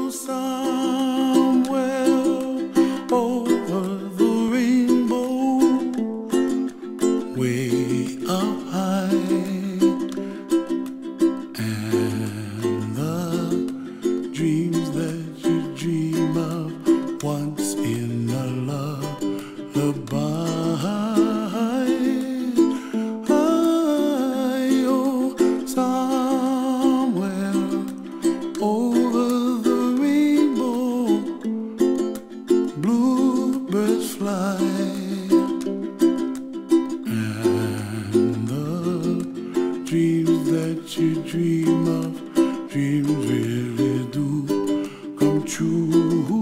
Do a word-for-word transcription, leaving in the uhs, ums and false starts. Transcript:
somewhere over the rainbow, way up high, and the dreams that you dream of once in a lullaby. Oh, somewhere over the rainbow, bluebirds fly, and the dreams that you dream of, dreams really do come true.